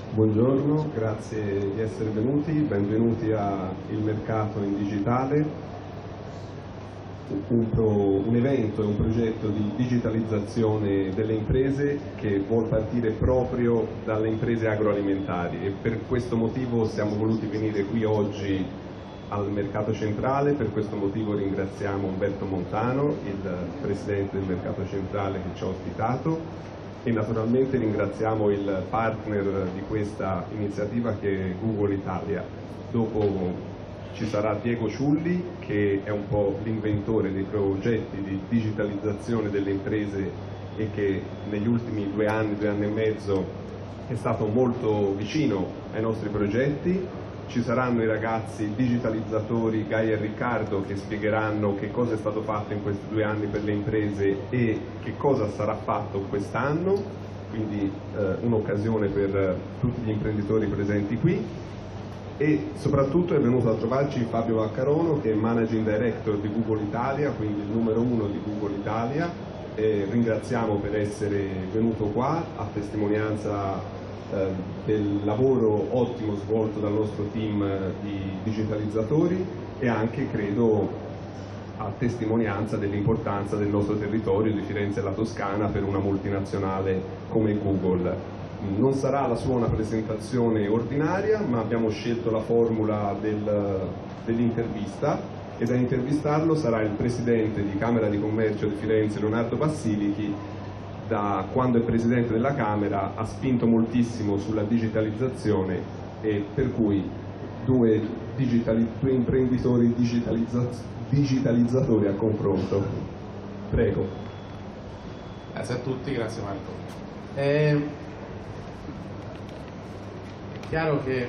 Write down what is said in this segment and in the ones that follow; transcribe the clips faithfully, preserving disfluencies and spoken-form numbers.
Buongiorno, grazie di essere venuti, benvenuti a Il Mercato in Digitale, un, pro, un evento e un progetto di digitalizzazione delle imprese che vuol partire proprio dalle imprese agroalimentari e per questo motivo siamo voluti venire qui oggi al Mercato Centrale. Per questo motivo ringraziamo Umberto Montano, il Presidente del Mercato Centrale che ci ha ospitato, e naturalmente ringraziamo il partner di questa iniziativa che è Google Italia. Dopo ci sarà Diego Ciulli, che è un po' l'inventore dei progetti di digitalizzazione delle imprese e che negli ultimi due anni, due anni e mezzo è stato molto vicino ai nostri progetti. Ci saranno i ragazzi digitalizzatori Gaia e Riccardo che spiegheranno che cosa è stato fatto in questi due anni per le imprese e che cosa sarà fatto quest'anno, quindi eh, un'occasione per tutti gli imprenditori presenti qui. E soprattutto è venuto a trovarci Fabio Vaccarono, che è Managing Director di Google Italia, quindi il numero uno di Google Italia. E ringraziamo per essere venuto qua a testimonianza del lavoro ottimo svolto dal nostro team di digitalizzatori e anche, credo, a testimonianza dell'importanza del nostro territorio di Firenze e la Toscana per una multinazionale come Google. Non sarà la sua una presentazione ordinaria, ma abbiamo scelto la formula del, dell'intervista, e da intervistarlo sarà il Presidente di Camera di Commercio di Firenze, Leonardo Bassilichi. Da quando è Presidente della Camera ha spinto moltissimo sulla digitalizzazione e per cui due, digitali, due imprenditori digitalizza, digitalizzatori a confronto. Prego. Grazie a tutti, grazie Marco. È, è chiaro che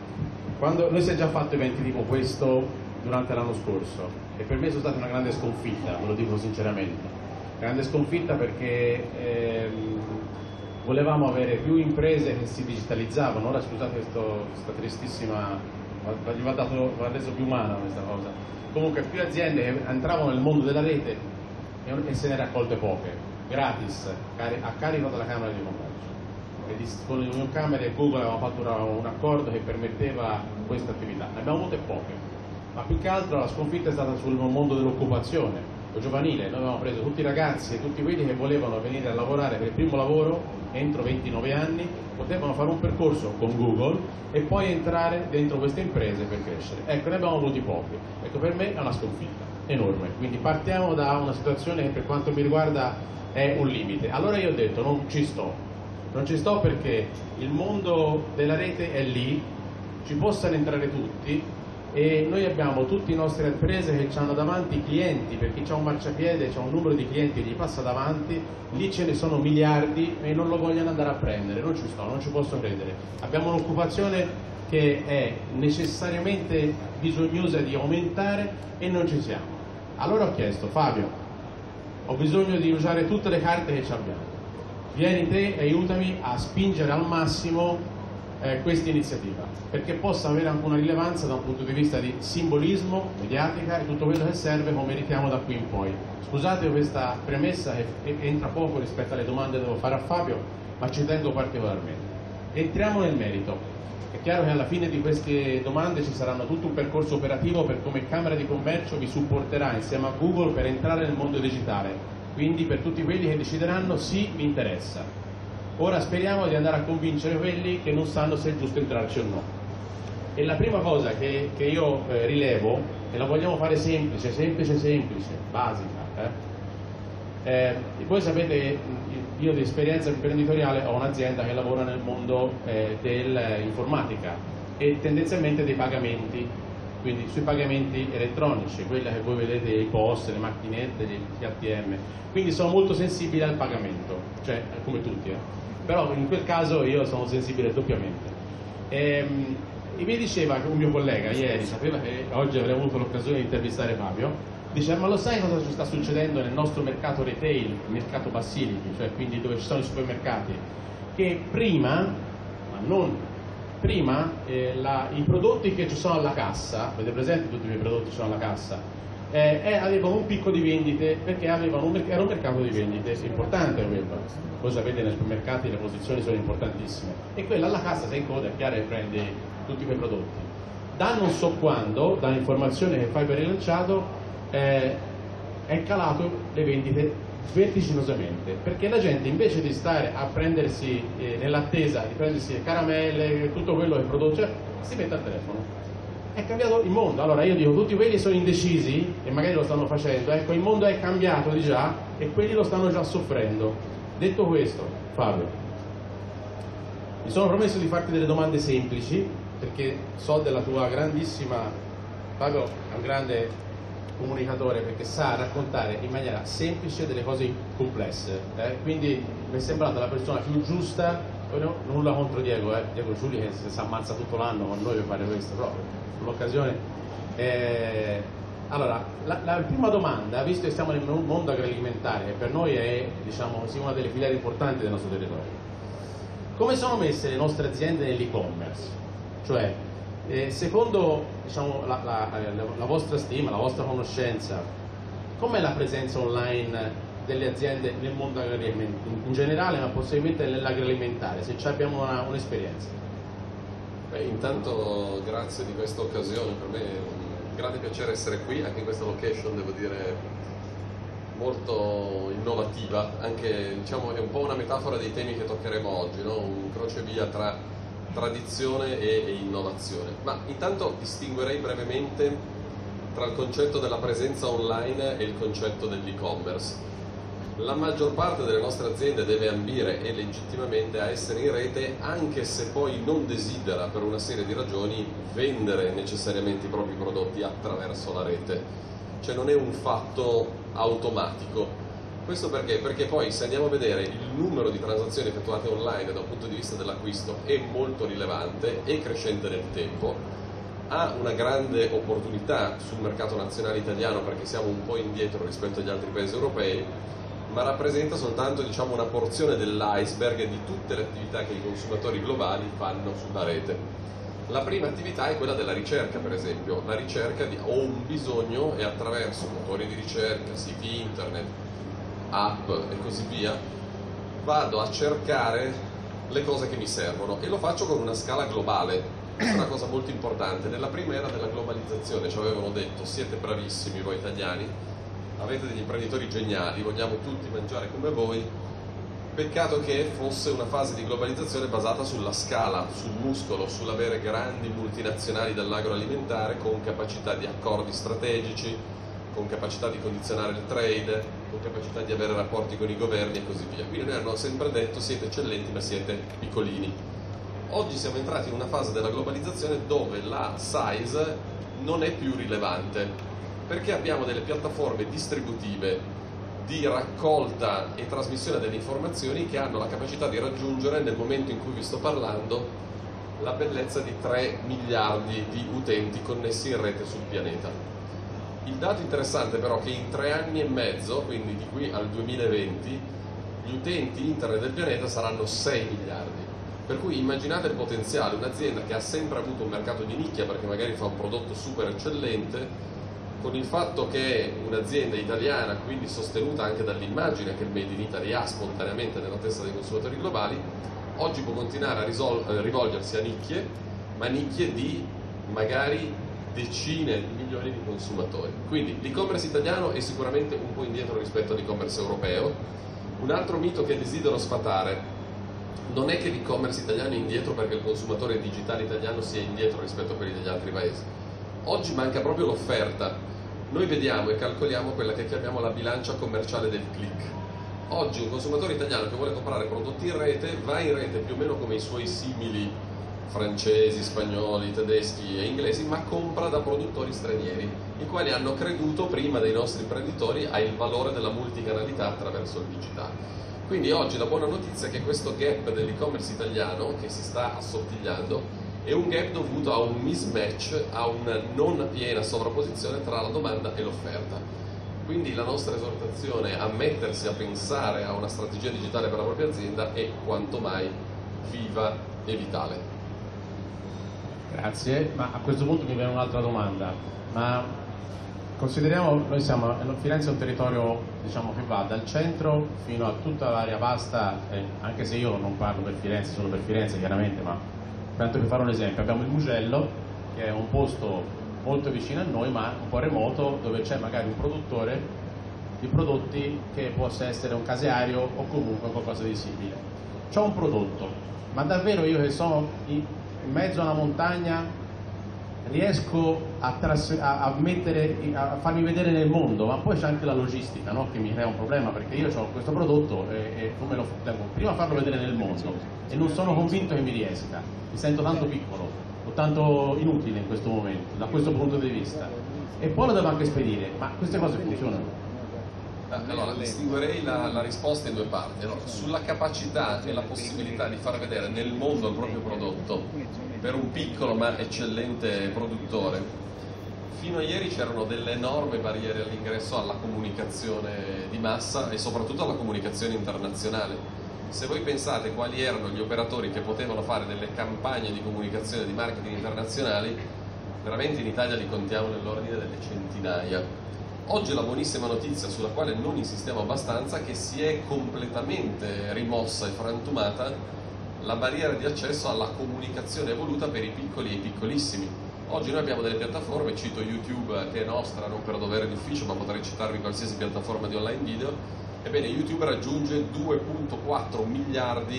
quando noi si è già fatto eventi tipo questo durante l'anno scorso e per me sono stata una grande sconfitta, ve lo dico sinceramente. Grande sconfitta perché ehm, volevamo avere più imprese che si digitalizzavano. Ora scusate questo, questa tristissima, gli va, dato, va reso più umana questa cosa. Comunque più aziende che entravano nel mondo della rete e, e se ne raccolte poche, gratis, cari, a carico della Camera di Commercio. E di, con le Union Camere e Google avevamo fatto una, un accordo che permetteva questa attività. Ne abbiamo avute poche, ma più che altro la sconfitta è stata sul mondo dell'occupazione giovanile. Noi abbiamo preso tutti i ragazzi e tutti quelli che volevano venire a lavorare per il primo lavoro entro ventinove anni, potevano fare un percorso con Google e poi entrare dentro queste imprese per crescere. Ecco, ne abbiamo avuti pochi. Ecco, per me è una sconfitta enorme. Quindi partiamo da una situazione che per quanto mi riguarda è un limite. Allora io ho detto non ci sto, non ci sto perché il mondo della rete è lì, ci possano entrare tutti, e noi abbiamo tutte le nostre imprese che hanno davanti i clienti, perché c'è un marciapiede, c'è un numero di clienti che gli passa davanti, lì ce ne sono miliardi e non lo vogliono andare a prendere. Non ci sto, non ci posso credere. Abbiamo un'occupazione che è necessariamente bisognosa di aumentare e non ci siamo. Allora ho chiesto: Fabio, ho bisogno di usare tutte le carte che abbiamo, vieni te e aiutami a spingere al massimo Eh, questa iniziativa, perché possa avere anche una rilevanza da un punto di vista di simbolismo, mediatica e tutto quello che serve come richiamo da qui in poi. Scusate questa premessa che entra poco rispetto alle domande che devo fare a Fabio, ma ci tengo particolarmente. Entriamo nel merito. È chiaro che alla fine di queste domande ci saranno tutto un percorso operativo per come Camera di Commercio vi supporterà insieme a Google per entrare nel mondo digitale, quindi per tutti quelli che decideranno sì, mi interessa. Ora speriamo di andare a convincere quelli che non sanno se è giusto entrarci o no. E la prima cosa che, che io eh, rilevo, e la vogliamo fare semplice, semplice, semplice, basica. Eh? Eh, voi sapete, io di esperienza imprenditoriale ho un'azienda che lavora nel mondo eh, dell'informatica e tendenzialmente dei pagamenti, quindi sui pagamenti elettronici, quella che voi vedete, i P O S, le macchinette, gli A T M, quindi sono molto sensibile al pagamento, cioè come tutti, eh? Però in quel caso io sono sensibile doppiamente. Ehm, e mi diceva un mio collega ieri, sapeva che oggi avrei avuto l'occasione di intervistare Fabio, dice: ma lo sai cosa ci sta succedendo nel nostro mercato retail, il mercato Bassilichi, cioè quindi dove ci sono i supermercati, che prima, ma non prima, eh, la, i prodotti che ci sono alla cassa, avete presente tutti i miei prodotti che ci sono alla cassa, eh, e avevano un picco di vendite perché avevano un, era un mercato di vendite importante quello. Voi sapete, nei supermercati le posizioni sono importantissime e quella alla cassa sei in coda, è chiaro, e prendi tutti quei prodotti. Da non so quando, da informazione che fai per rilanciato, eh, è calato le vendite vertiginosamente, perché la gente invece di stare a prendersi eh, nell'attesa di prendersi le caramelle, tutto quello che produce, si mette al telefono. È cambiato il mondo. Allora io dico, tutti quelli sono indecisi e magari lo stanno facendo, ecco, il mondo è cambiato di già e quelli lo stanno già soffrendo. Detto questo, Fabio, mi sono promesso di farti delle domande semplici, perché so della tua grandissima... Fabio è un grande comunicatore perché sa raccontare in maniera semplice delle cose complesse, eh? Quindi mi è sembrata la persona più giusta. No, nulla contro Diego, eh? Diego Giuli che si ammazza tutto l'anno con noi per fare questo, però l'occasione eh... allora la, la prima domanda, visto che siamo nel mondo agroalimentare, che per noi è, diciamo, una delle filiere importanti del nostro territorio, come sono messe le nostre aziende nell'e-commerce? Cioè, eh, secondo, diciamo, la, la, la, la vostra stima, la vostra conoscenza, com'è la presenza online delle aziende nel mondo agroalimentare in generale, ma possibilmente nell'agroalimentare, se ci abbiamo un'esperienza? Beh, intanto grazie di questa occasione, per me è un grande piacere essere qui, anche in questa location, devo dire, molto innovativa, anche, diciamo, è un po' una metafora dei temi che toccheremo oggi, no? Un crocevia tra tradizione e, e innovazione. Ma intanto distinguerei brevemente tra il concetto della presenza online e il concetto dell'e-commerce. La maggior parte delle nostre aziende deve ambire, e legittimamente, a essere in rete, anche se poi non desidera, per una serie di ragioni, vendere necessariamente i propri prodotti attraverso la rete. Cioè non è un fatto automatico. Questo perché? Perché poi, se andiamo a vedere il numero di transazioni effettuate online da un punto di vista dell'acquisto, è molto rilevante e crescente nel tempo, ha una grande opportunità sul mercato nazionale italiano perché siamo un po' indietro rispetto agli altri paesi europei, ma rappresenta soltanto, diciamo, una porzione dell'iceberg di tutte le attività che i consumatori globali fanno sulla rete. La prima attività è quella della ricerca, per esempio. La ricerca di ho un bisogno e attraverso motori di ricerca, siti internet, app e così via, vado a cercare le cose che mi servono e lo faccio con una scala globale. Questa è una cosa molto importante. Nella prima era della globalizzazione ci avevano detto: siete bravissimi voi italiani, avete degli imprenditori geniali, vogliamo tutti mangiare come voi. Peccato che fosse una fase di globalizzazione basata sulla scala, sul muscolo, sull'avere grandi multinazionali dell'agroalimentare con capacità di accordi strategici, con capacità di condizionare il trade, con capacità di avere rapporti con i governi e così via. Quindi noi hanno sempre detto: siete eccellenti ma siete piccolini. Oggi siamo entrati in una fase della globalizzazione dove la size non è più rilevante, perché abbiamo delle piattaforme distributive di raccolta e trasmissione delle informazioni che hanno la capacità di raggiungere, nel momento in cui vi sto parlando, la bellezza di tre miliardi di utenti connessi in rete sul pianeta. Il dato interessante però è che in tre anni e mezzo, quindi di qui al duemilaventi, gli utenti internet del pianeta saranno sei miliardi. Per cui immaginate il potenziale. Un'azienda che ha sempre avuto un mercato di nicchia perché magari fa un prodotto super eccellente, con il fatto che è un'azienda italiana, quindi sostenuta anche dall'immagine che il Made in Italy ha spontaneamente nella testa dei consumatori globali, oggi può continuare a risol- rivolgersi a nicchie, ma nicchie di magari decine di milioni di consumatori. Quindi l'e-commerce italiano è sicuramente un po' indietro rispetto all'e-commerce europeo. Un altro mito che desidero sfatare: non è che l'e-commerce italiano è indietro perché il consumatore digitale italiano sia indietro rispetto a quelli degli altri paesi. Oggi manca proprio l'offerta. Noi vediamo e calcoliamo quella che chiamiamo la bilancia commerciale del click. Oggi un consumatore italiano che vuole comprare prodotti in rete va in rete più o meno come i suoi simili francesi, spagnoli, tedeschi e inglesi, ma compra da produttori stranieri, i quali hanno creduto prima dei nostri imprenditori al valore della multicanalità attraverso il digitale. Quindi oggi la buona notizia è che questo gap dell'e-commerce italiano, che si sta assottigliando, è un gap dovuto a un mismatch, a una non piena sovrapposizione tra la domanda e l'offerta. Quindi la nostra esortazione a mettersi a pensare a una strategia digitale per la propria azienda è quanto mai viva e vitale. Grazie, ma a questo punto mi viene un'altra domanda. Ma consideriamo, noi siamo, Firenze è un territorio, diciamo, che va dal centro fino a tutta l'area vasta, eh, anche se io non parlo per Firenze, solo per Firenze chiaramente, ma tanto per fare un esempio, abbiamo il Mugello, che è un posto molto vicino a noi ma un po' remoto, dove c'è magari un produttore di prodotti che possa essere un caseario o comunque qualcosa di simile. C'ho un prodotto, ma davvero io che sono in mezzo a una montagna riesco a, a, a, mettere, a farmi vedere nel mondo? Ma poi c'è anche la logistica, no? Che mi crea un problema, perché io ho questo prodotto e, e come lo devo prima farlo vedere nel mondo e non sono convinto che mi riesca, mi sento tanto piccolo o tanto inutile in questo momento, da questo punto di vista, e poi lo devo anche spedire. Ma queste cose funzionano? Allora, distinguerei la, la risposta in due parti. Allora, sulla capacità e la possibilità di far vedere nel mondo il proprio prodotto per un piccolo ma eccellente produttore, fino a ieri c'erano delle enormi barriere all'ingresso alla comunicazione di massa e soprattutto alla comunicazione internazionale. Se voi pensate quali erano gli operatori che potevano fare delle campagne di comunicazione di marketing internazionali, veramente in Italia li contiamo nell'ordine delle centinaia. Oggi la buonissima notizia, sulla quale non insistiamo abbastanza, è che si è completamente rimossa e frantumata la barriera di accesso alla comunicazione evoluta per i piccoli e i piccolissimi. Oggi noi abbiamo delle piattaforme, cito YouTube che è nostra, non per dovere d'ufficio, ma potrei citarvi qualsiasi piattaforma di online video. Ebbene, YouTube raggiunge due virgola quattro miliardi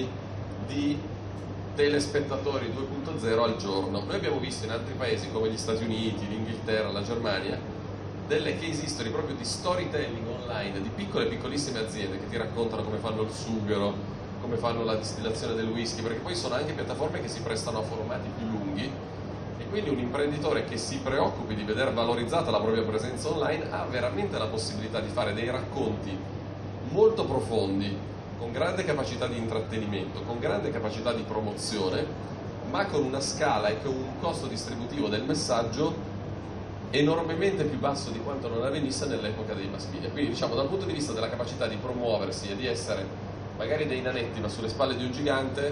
di telespettatori due punto zero al giorno. Noi abbiamo visto in altri paesi come gli Stati Uniti, l'Inghilterra, la Germania, delle case history proprio di storytelling online di piccole e piccolissime aziende che ti raccontano come fanno il sughero, come fanno la distillazione del whisky, perché poi sono anche piattaforme che si prestano a formati più lunghi, e quindi un imprenditore che si preoccupi di vedere valorizzata la propria presenza online ha veramente la possibilità di fare dei racconti molto profondi, con grande capacità di intrattenimento, con grande capacità di promozione, ma con una scala e con un costo distributivo del messaggio enormemente più basso di quanto non avvenisse nell'epoca dei mass media. Quindi, diciamo, dal punto di vista della capacità di promuoversi e di essere magari dei nanetti ma sulle spalle di un gigante,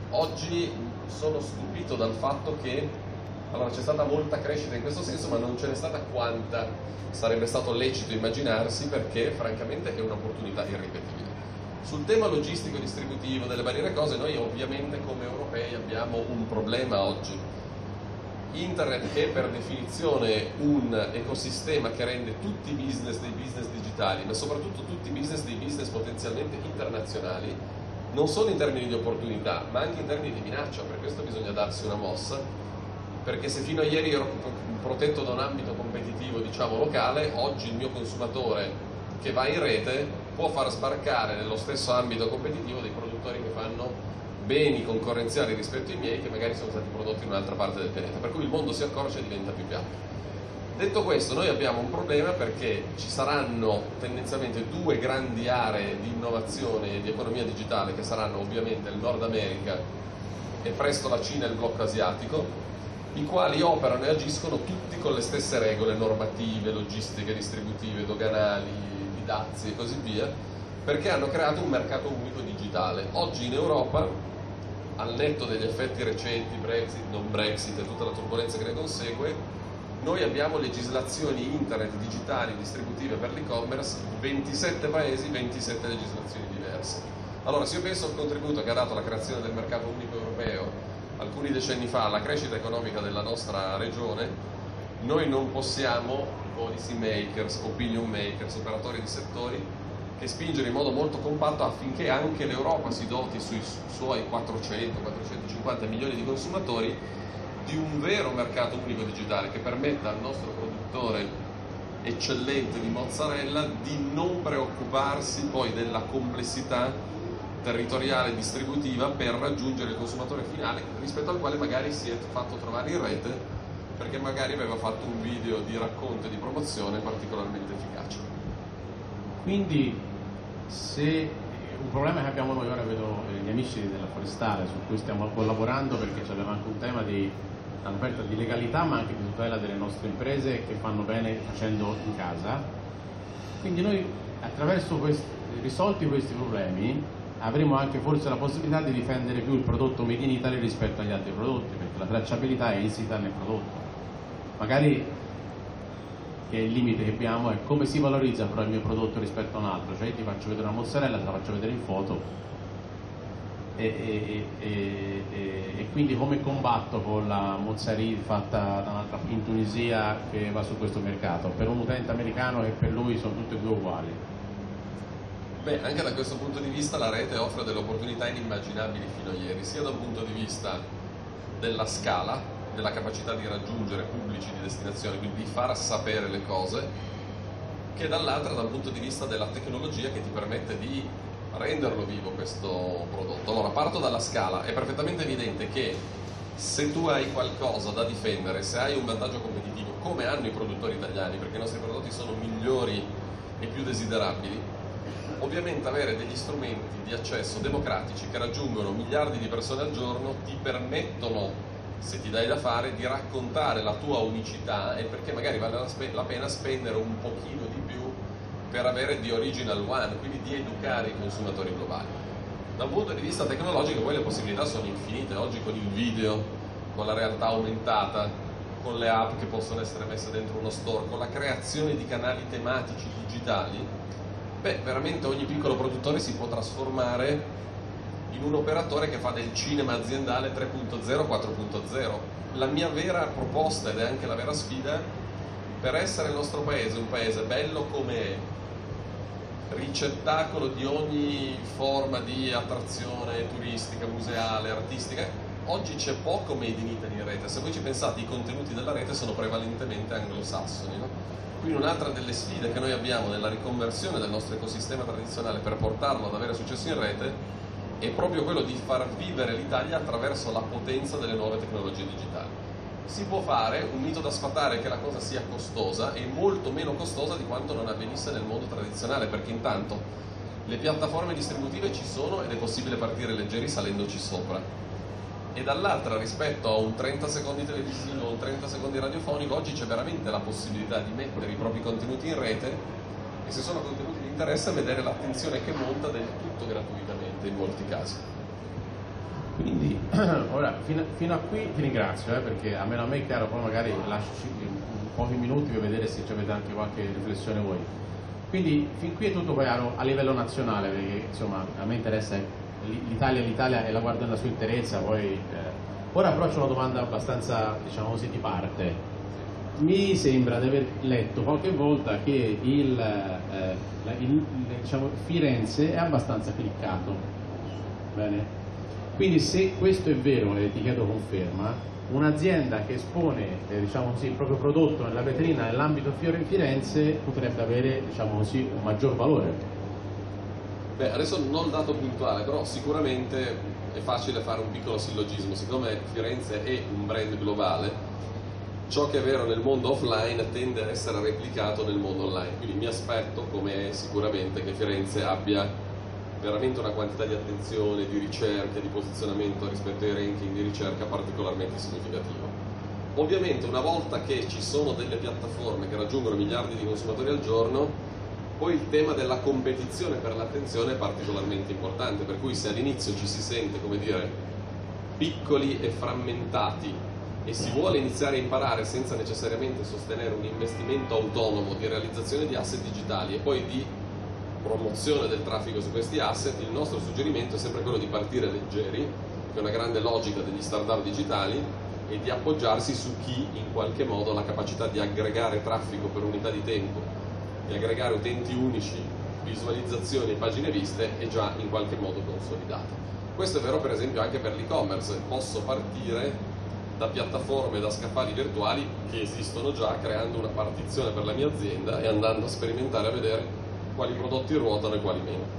oggi sono stupito dal fatto che allora c'è stata molta crescita in questo senso, ma non ce n'è stata quanta sarebbe stato lecito immaginarsi, perché francamente è un'opportunità irripetibile. Sul tema logistico distributivo delle barriere cose, noi ovviamente come europei abbiamo un problema oggi. Internet è per definizione un ecosistema che rende tutti i business dei business digitali, ma soprattutto tutti i business dei business potenzialmente internazionali, non solo in termini di opportunità, ma anche in termini di minaccia. Per questo bisogna darsi una mossa, perché se fino a ieri ero protetto da un ambito competitivo, diciamo, locale, oggi il mio consumatore che va in rete può far sbarcare nello stesso ambito competitivo dei produttori che fanno beni concorrenziali rispetto ai miei, che magari sono stati prodotti in un'altra parte del pianeta, per cui il mondo si accorcia e diventa più piatto. Detto questo, noi abbiamo un problema, perché ci saranno tendenzialmente due grandi aree di innovazione e di economia digitale, che saranno ovviamente il Nord America e presto la Cina e il blocco asiatico, i quali operano e agiscono tutti con le stesse regole normative, logistiche, distributive, doganali, di dazi e così via, perché hanno creato un mercato unico digitale. Oggi in Europa, al netto degli effetti recenti, Brexit, non Brexit e tutta la turbolenza che ne consegue, noi abbiamo legislazioni internet digitali distributive per l'e-commerce, ventisette paesi, ventisette legislazioni diverse. Allora, se io penso al contributo che ha dato la creazione del mercato unico europeo alcuni decenni fa alla crescita economica della nostra regione, noi non possiamo, policy makers, opinion makers, operatori di settori, che spingere in modo molto compatto affinché anche l'Europa si doti sui suoi quattrocento quattrocentocinquanta milioni di consumatori di un vero mercato unico digitale, che permetta al nostro produttore eccellente di mozzarella di non preoccuparsi poi della complessità territoriale e distributiva per raggiungere il consumatore finale, rispetto al quale magari si è fatto trovare in rete perché magari aveva fatto un video di racconto e di promozione particolarmente efficace. Quindi, se un problema che abbiamo noi, ora vedo gli amici della Forestale su cui stiamo collaborando, perché abbiamo anche un tema di un'offerta di legalità ma anche di tutela delle nostre imprese che fanno bene facendo in casa. Quindi noi, attraverso questi, risolti questi problemi, avremo anche forse la possibilità di difendere più il prodotto made in Italy rispetto agli altri prodotti, perché la tracciabilità è insita nel prodotto. Magari che è il limite che abbiamo, è come si valorizza però il mio prodotto rispetto a un altro, cioè io ti faccio vedere una mozzarella, te la faccio vedere in foto e, e, e, e, e quindi come combatto con la mozzarella fatta da un'altra in Tunisia che va su questo mercato, per un utente americano e per lui sono tutte e due uguali. Beh, anche da questo punto di vista la rete offre delle opportunità inimmaginabili fino a ieri, sia dal punto di vista della scala, della capacità di raggiungere pubblici di destinazione, quindi di far sapere le cose, che dall'altra dal punto di vista della tecnologia che ti permette di renderlo vivo questo prodotto. Allora, parto dalla scala. È perfettamente evidente che se tu hai qualcosa da difendere, se hai un vantaggio competitivo, come hanno i produttori italiani, perché i nostri prodotti sono migliori e più desiderabili, ovviamente avere degli strumenti di accesso democratici che raggiungono miliardi di persone al giorno ti permettono, se ti dai da fare, di raccontare la tua unicità e perché magari vale la, spe- la pena spendere un pochino di più per avere the original one, quindi di educare i consumatori globali. Da un punto di vista tecnologico poi le possibilità sono infinite, oggi con il video, con la realtà aumentata, con le app che possono essere messe dentro uno store, con la creazione di canali tematici digitali, beh, veramente ogni piccolo produttore si può trasformare in un operatore che fa del cinema aziendale tre punto zero, quattro punto zero. La mia vera proposta, ed è anche la vera sfida, per essere il nostro paese un paese bello come è, ricettacolo di ogni forma di attrazione turistica, museale, artistica, oggi c'è poco made in Italy in rete. Se voi ci pensate, i contenuti della rete sono prevalentemente anglosassoni, no? Quindi un'altra delle sfide che noi abbiamo nella riconversione del nostro ecosistema tradizionale per portarlo ad avere successo in rete è proprio quello di far vivere l'Italia attraverso la potenza delle nuove tecnologie digitali. Si può fare, un mito da sfatare è che la cosa sia costosa, e molto meno costosa di quanto non avvenisse nel mondo tradizionale, perché intanto le piattaforme distributive ci sono ed è possibile partire leggeri salendoci sopra, e dall'altra, rispetto a un trenta secondi televisivo o un trenta secondi radiofonico, oggi c'è veramente la possibilità di mettere i propri contenuti in rete e, se sono contenuti di interesse, vedere l'attenzione che monta del tutto gratuitamente in molti casi. Quindi ora fino, fino a qui ti ringrazio, eh, perché a meno a me è chiaro, poi magari lascio pochi minuti per vedere se avete anche qualche riflessione voi. Quindi fin qui è tutto chiaro a livello nazionale, perché insomma a me interessa l'Italia, l'Italia e la guardo nella sua interezza. Poi eh. Ora però c'è una domanda abbastanza, diciamo così, di parte. Mi sembra di aver letto qualche volta che il, eh, il, diciamo, Firenze è abbastanza cliccato, bene? Quindi se questo è vero, e ti chiedo conferma, un'azienda che espone eh, diciamo così, il proprio prodotto nella vetrina nell'ambito Fiore in Firenze potrebbe avere, diciamo così, un maggior valore. Beh, adesso non il dato puntuale, però sicuramente è facile fare un piccolo sillogismo. Siccome Firenze è un brand globale, ciò che è vero nel mondo offline tende ad essere replicato nel mondo online, quindi mi aspetto, come è sicuramente, che Firenze abbia veramente una quantità di attenzione, di ricerca, di posizionamento rispetto ai ranking di ricerca particolarmente significativo. Ovviamente una volta che ci sono delle piattaforme che raggiungono miliardi di consumatori al giorno, poi il tema della competizione per l'attenzione è particolarmente importante, per cui se all'inizio ci si sente, come dire, piccoli e frammentati e si vuole iniziare a imparare senza necessariamente sostenere un investimento autonomo di realizzazione di asset digitali e poi di promozione del traffico su questi asset, il nostro suggerimento è sempre quello di partire leggeri, che è una grande logica degli startup digitali, e di appoggiarsi su chi in qualche modo ha la capacità di aggregare traffico per unità di tempo, di aggregare utenti unici, visualizzazioni e pagine viste è già in qualche modo consolidata. Questo è vero per esempio anche per l'e-commerce. Posso partire da piattaforme, da scaffali virtuali che esistono già, creando una partizione per la mia azienda e andando a sperimentare, a vedere quali prodotti ruotano e quali meno.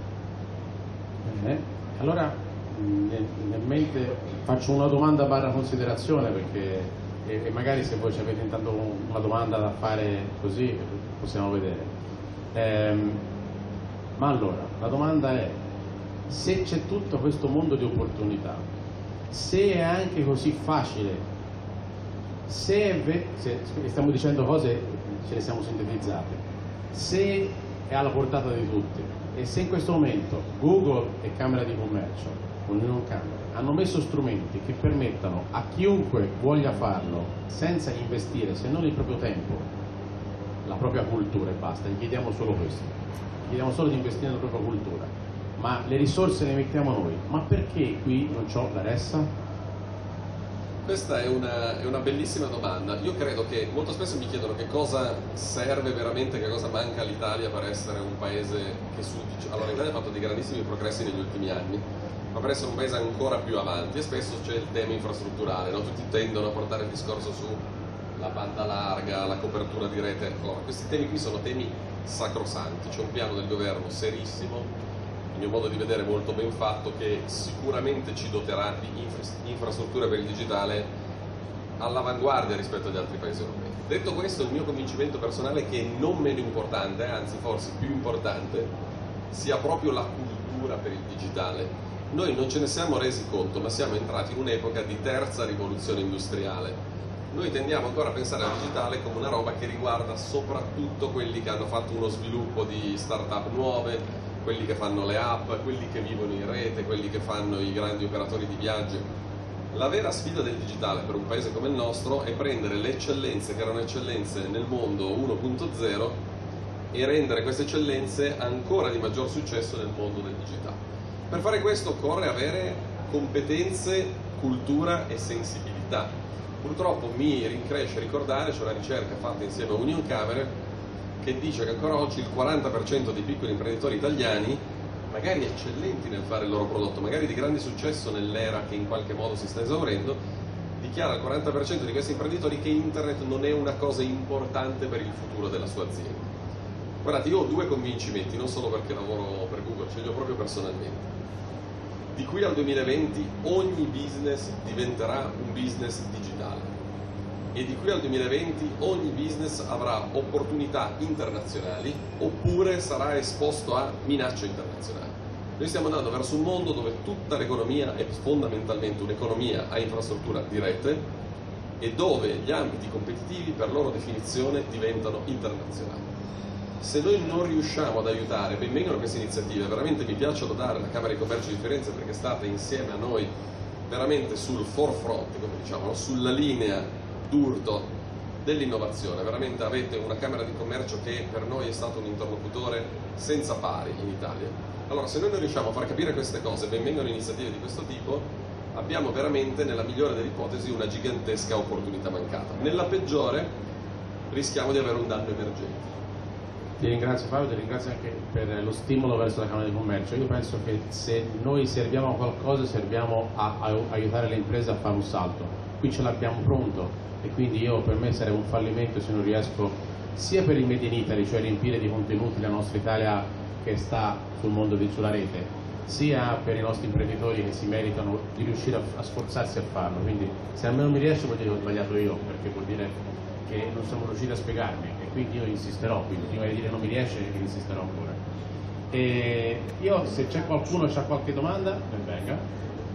Bene. Allora nel mente faccio una domanda barra considerazione, perché e, e magari se voi avete intanto una domanda da fare così possiamo vedere. Ehm, ma allora la domanda è: se c'è tutto questo mondo di opportunità, se è anche così facile, se, è ve- se stiamo dicendo cose, ce le siamo sintetizzate, se è alla portata di tutti, e se in questo momento Google e Camera di Commercio, Union Camere, hanno messo strumenti che permettano a chiunque voglia farlo senza investire, se non il proprio tempo, la propria cultura e basta, gli chiediamo solo questo, gli chiediamo solo di investire nella propria cultura, ma le risorse le mettiamo noi, ma perché qui non c'ho la Ressa? Questa è una, è una bellissima domanda. Io credo che molto spesso mi chiedono che cosa serve veramente, che cosa manca all'Italia per essere un paese che su... Allora, l'Italia ha fatto dei grandissimi progressi negli ultimi anni, ma per essere un paese ancora più avanti, e spesso c'è il tema infrastrutturale, no? Tutti tendono a portare il discorso sulla banda larga, la copertura di rete. Allora, questi temi qui sono temi sacrosanti, c'è un piano del governo serissimo, il mio modo di vedere molto ben fatto, che sicuramente ci doterà di infra infrastrutture per il digitale all'avanguardia rispetto agli altri paesi europei. Detto questo, il mio convincimento personale è che non meno importante, anzi forse più importante, sia proprio la cultura per il digitale. Noi non ce ne siamo resi conto, ma siamo entrati in un'epoca di terza rivoluzione industriale. Noi tendiamo ancora a pensare al digitale come una roba che riguarda soprattutto quelli che hanno fatto uno sviluppo di start-up nuove, quelli che fanno le app, quelli che vivono in rete, quelli che fanno i grandi operatori di viaggio. La vera sfida del digitale per un paese come il nostro è prendere le eccellenze che erano eccellenze nel mondo uno punto zero e rendere queste eccellenze ancora di maggior successo nel mondo del digitale. Per fare questo occorre avere competenze, cultura e sensibilità. Purtroppo mi rincresce ricordare, c'è una ricerca fatta insieme a Union Camere che dice che ancora oggi il quaranta per cento dei piccoli imprenditori italiani, magari eccellenti nel fare il loro prodotto, magari di grande successo nell'era che in qualche modo si sta esaurendo, dichiara al quaranta per cento di questi imprenditori che internet non è una cosa importante per il futuro della sua azienda. Guardate, io ho due convincimenti, non solo perché lavoro per Google, ce li ho proprio personalmente. Di qui al duemilaventi ogni business diventerà un business digitale. E di qui al duemilaventi ogni business avrà opportunità internazionali oppure sarà esposto a minacce internazionali. Noi stiamo andando verso un mondo dove tutta l'economia è fondamentalmente un'economia a infrastruttura di rete e dove gli ambiti competitivi per loro definizione diventano internazionali. Se noi non riusciamo ad aiutare, ben vengano queste iniziative, veramente mi piace lodare la Camera di Commercio di Firenze perché è stata insieme a noi veramente sul forefront, come diciamo, sulla linea d'urto dell'innovazione. Veramente avete una Camera di Commercio che per noi è stato un interlocutore senza pari in Italia. Allora, se noi non riusciamo a far capire queste cose, ben vengano iniziative di questo tipo, abbiamo veramente, nella migliore delle ipotesi, una gigantesca opportunità mancata. Nella peggiore rischiamo di avere un danno emergente. Ti ringrazio Fabio, ti ringrazio anche per lo stimolo verso la Camera di Commercio. Io penso che se noi serviamo a qualcosa, serviamo a, a aiutare le imprese a fare un salto. Qui ce l'abbiamo pronto e quindi io, per me sarebbe un fallimento se non riesco, sia per il Made in Italy, cioè riempire di contenuti la nostra Italia che sta sul mondo di, sulla rete, sia per i nostri imprenditori che si meritano di riuscire a, a sforzarsi a farlo. Quindi se a me non mi riesce vuol dire che ho sbagliato io, perché vuol dire che non siamo riusciti a spiegarmi e quindi io insisterò, quindi prima di dire non mi riesce insisterò ancora. E io, se c'è qualcuno che ha qualche domanda, ben venga.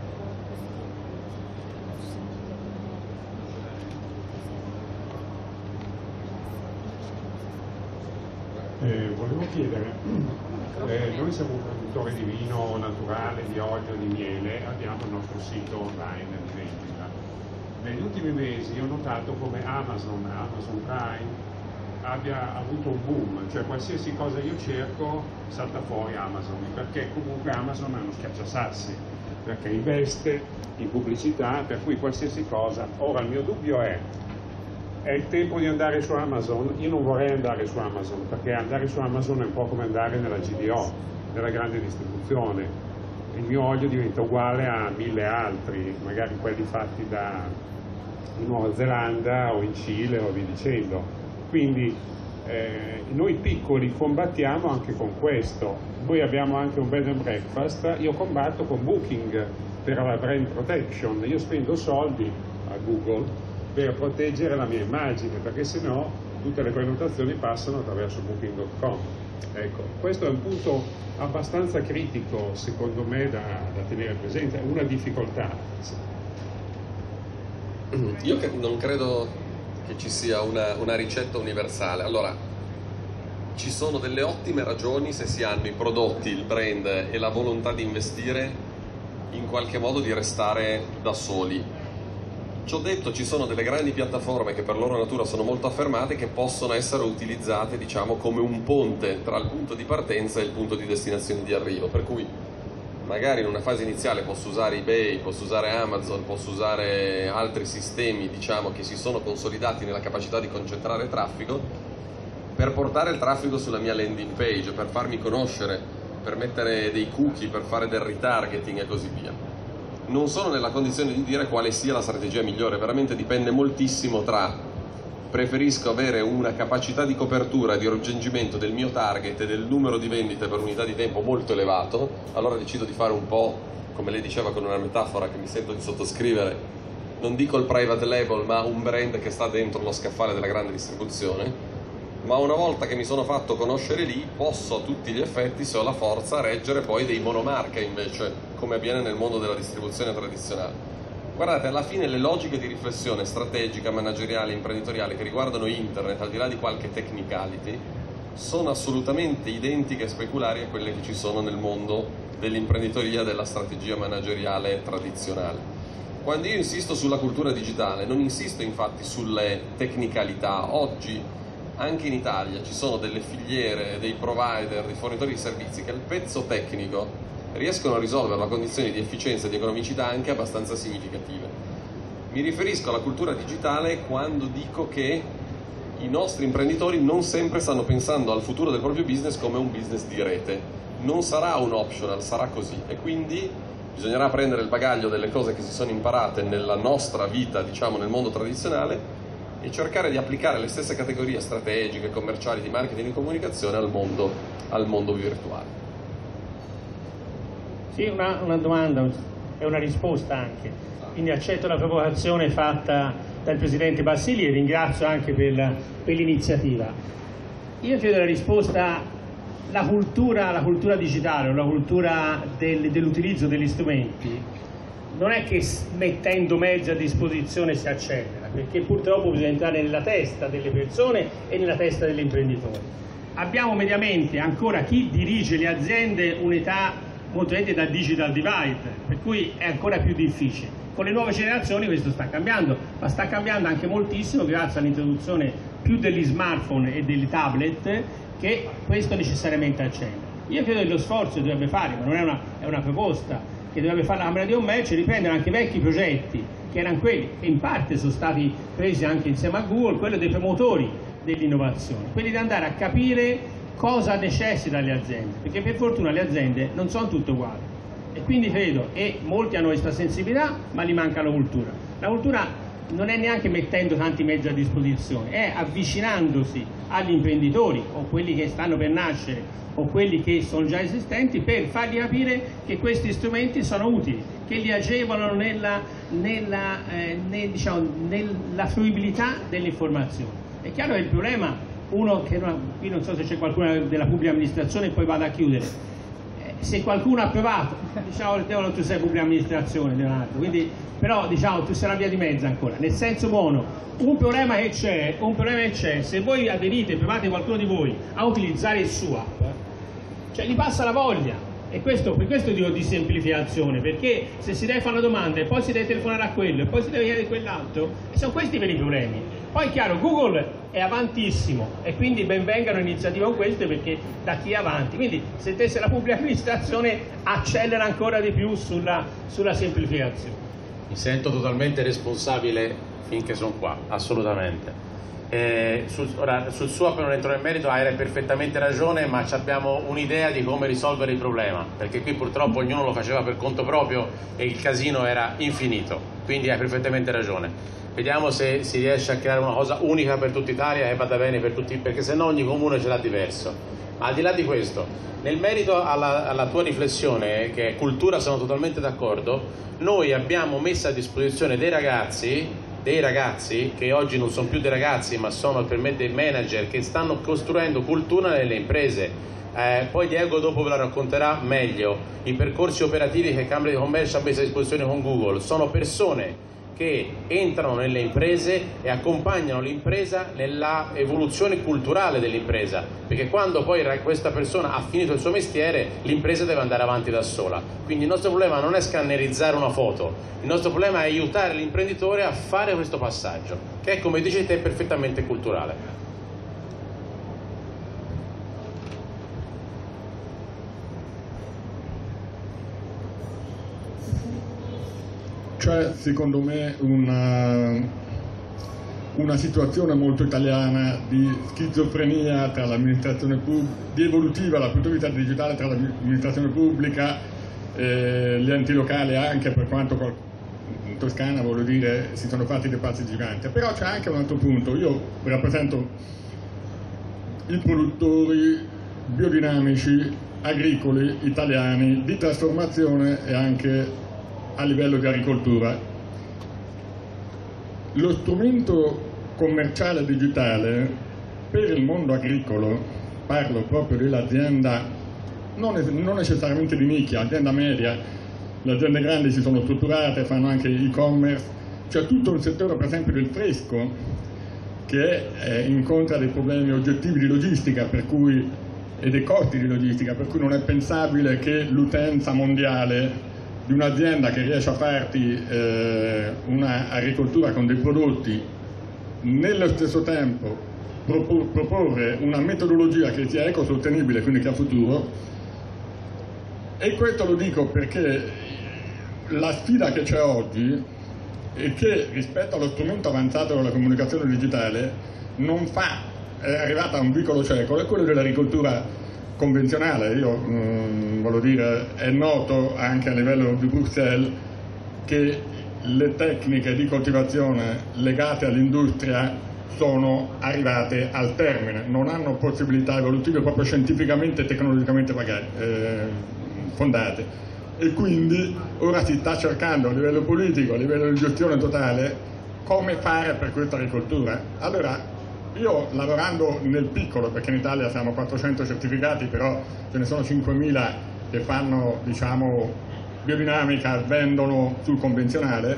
Eh, volevo chiedere, eh, noi siamo un produttore di vino naturale, di olio, di miele, abbiamo il nostro sito online di vendita. Negli ultimi mesi ho notato come Amazon, Amazon Prime abbia avuto un boom, cioè qualsiasi cosa io cerco salta fuori Amazon, perché comunque Amazon è uno schiacciasassi, perché investe in pubblicità, per cui qualsiasi cosa. Ora il mio dubbio è: è il tempo di andare su Amazon? Io non vorrei andare su Amazon, perché andare su Amazon è un po' come andare nella G D O, nella grande distribuzione. Il mio olio diventa uguale a mille altri, magari quelli fatti da, in Nuova Zelanda o in Cile o via dicendo. Quindi eh, noi piccoli combattiamo anche con questo. Poi abbiamo anche un bed and breakfast. Io combatto con Booking per la brand protection. Io spendo soldi a Google per proteggere la mia immagine, perché sennò tutte le prenotazioni passano attraverso booking punto com. Ecco, questo è un punto abbastanza critico, secondo me, da, da tenere presente, è una difficoltà. Io non credo che ci sia una, una ricetta universale. Allora, ci sono delle ottime ragioni, se si hanno i prodotti, il brand e la volontà di investire, in qualche modo di restare da soli. Ciò detto, ci sono delle grandi piattaforme che per loro natura sono molto affermate, che possono essere utilizzate, diciamo, come un ponte tra il punto di partenza e il punto di destinazione di arrivo, per cui magari in una fase iniziale posso usare eBay, posso usare Amazon, posso usare altri sistemi, diciamo, che si sono consolidati nella capacità di concentrare traffico per portare il traffico sulla mia landing page, per farmi conoscere, per mettere dei cookie, per fare del retargeting e così via. Non sono nella condizione di dire quale sia la strategia migliore, veramente dipende moltissimo tra preferisco avere una capacità di copertura e di raggiungimento del mio target e del numero di vendite per unità di tempo molto elevato, allora decido di fare un po', come lei diceva con una metafora che mi sento di sottoscrivere, non dico il private label ma un brand che sta dentro lo scaffale della grande distribuzione, ma una volta che mi sono fatto conoscere lì posso a tutti gli effetti, se ho la forza, reggere poi dei monomarca invece, come avviene nel mondo della distribuzione tradizionale. Guardate, alla fine le logiche di riflessione strategica, manageriale, imprenditoriale che riguardano internet, al di là di qualche technicality, sono assolutamente identiche e speculari a quelle che ci sono nel mondo dell'imprenditoria, della strategia manageriale tradizionale. Quando io insisto sulla cultura digitale, non insisto infatti sulle tecnicalità. Oggi anche in Italia ci sono delle filiere, dei provider, dei fornitori di servizi che il pezzo tecnico riescono a risolverlo a condizioni di efficienza e di economicità anche abbastanza significative. Mi riferisco alla cultura digitale quando dico che i nostri imprenditori non sempre stanno pensando al futuro del proprio business come un business di rete. Non sarà un optional, sarà così, e quindi bisognerà prendere il bagaglio delle cose che si sono imparate nella nostra vita, diciamo nel mondo tradizionale, e cercare di applicare le stesse categorie strategiche, commerciali, di marketing e di comunicazione al mondo, al mondo virtuale. Sì, una, una domanda e una risposta anche. Quindi accetto la provocazione fatta dal Presidente Basili e ringrazio anche per, la, per l'iniziativa. Io chiedo la risposta, la cultura, la cultura digitale, la cultura del, dell'utilizzo degli strumenti, non è che mettendo mezzi a disposizione si accelera, perché purtroppo bisogna entrare nella testa delle persone e nella testa degli imprenditori. Abbiamo mediamente ancora chi dirige le aziende un'età molto lenta da digital divide, per cui è ancora più difficile. Con le nuove generazioni questo sta cambiando, ma sta cambiando anche moltissimo grazie all'introduzione più degli smartphone e delle tablet, che questo necessariamente accelera. Io credo che lo sforzo che dovrebbe fare, ma non è una, è una proposta, che dovrebbe fare la Camera di Commercio, riprendere anche vecchi progetti che erano quelli che in parte sono stati presi anche insieme a Google, quello dei promotori dell'innovazione, quelli di andare a capire cosa necessitano le aziende, perché per fortuna le aziende non sono tutte uguali e quindi credo, e molti hanno questa sensibilità, ma gli manca la cultura. La cultura non è neanche mettendo tanti mezzi a disposizione, è avvicinandosi agli imprenditori o quelli che stanno per nascere o quelli che sono già esistenti, per fargli capire che questi strumenti sono utili, che li agevolano nella, nella, eh, nel, diciamo, nella fruibilità dell'informazione. È chiaro che il problema, uno che non, qui non so se c'è qualcuno della pubblica amministrazione e poi vado a chiudere, eh, se qualcuno ha provato, diciamo Leonardo, tu sei pubblica amministrazione Leonardo, quindi, però diciamo tu sei una via di mezzo ancora, nel senso buono, un problema che c'è, un problema che c'è, se voi aderite, provate qualcuno di voi a utilizzare il suo app, cioè gli passa la voglia, e questo, per questo dico di semplificazione, perché se si deve fare una domanda e poi si deve telefonare a quello e poi si deve chiedere quell'altro, sono questi per i problemi. Poi è chiaro, Google è avantissimo e quindi ben vengano iniziative come queste, perché da chi è avanti, quindi se te sei la pubblica amministrazione accelera ancora di più sulla, sulla semplificazione. Mi sento totalmente responsabile finché sono qua, assolutamente. Eh, sul, ora, sul suo, per non entro nel merito, hai perfettamente ragione, ma abbiamo un'idea di come risolvere il problema, perché qui purtroppo ognuno lo faceva per conto proprio e il casino era infinito, quindi hai perfettamente ragione. Vediamo se si riesce a creare una cosa unica per tutta Italia e vada bene per tutti, perché se no ogni comune ce l'ha diverso. Ma al di là di questo, nel merito alla, alla tua riflessione, che è cultura, sono totalmente d'accordo. Noi abbiamo messo a disposizione dei ragazzi dei ragazzi che oggi non sono più dei ragazzi ma sono per me dei manager che stanno costruendo cultura nelle imprese. Eh, poi Diego dopo ve la racconterà meglio. I percorsi operativi che Camera di Commercio ha messo a disposizione con Google sono persone che entrano nelle imprese e accompagnano l'impresa nella evoluzione culturale dell'impresa, perché quando poi questa persona ha finito il suo mestiere l'impresa deve andare avanti da sola. Quindi il nostro problema non è scannerizzare una foto, il nostro problema è aiutare l'imprenditore a fare questo passaggio, che è, come dici te, perfettamente culturale. C'è secondo me una, una situazione molto italiana di schizofrenia tra l'amministrazione pubblica, di evolutiva la puntualità digitale tra l'amministrazione pubblica, eh, gli enti locali anche, per quanto in Toscana, voglio dire, si sono fatti dei passi giganti. Però c'è anche un altro punto. Io rappresento i produttori biodinamici agricoli italiani di trasformazione e anche a livello di agricoltura. Lo strumento commerciale digitale per il mondo agricolo, parlo proprio dell'azienda non, non necessariamente di nicchia, azienda media, le aziende grandi si sono strutturate, fanno anche e-commerce, c'è tutto un settore per esempio del fresco che eh, incontra dei problemi oggettivi di logistica per cui, e dei costi di logistica, per cui non è pensabile che l'utenza mondiale di un'azienda che riesce a farti eh, una agricoltura con dei prodotti, nello stesso tempo propor proporre una metodologia che sia ecosostenibile, quindi che ha futuro. E questo lo dico perché la sfida che c'è oggi è che rispetto allo strumento avanzato della comunicazione digitale non fa, è arrivata a un vicolo cieco, è quello dell'agricoltura convenzionale. Io mh, voglio dire, è noto anche a livello di Bruxelles che le tecniche di coltivazione legate all'industria sono arrivate al termine, non hanno possibilità evolutive proprio scientificamente e tecnologicamente magari, eh, fondate, e quindi ora si sta cercando a livello politico, a livello di gestione totale, come fare per questa agricoltura. Allora, io lavorando nel piccolo, perché in Italia siamo quattrocento certificati, però ce ne sono cinquemila che fanno, diciamo, biodinamica, vendono sul convenzionale,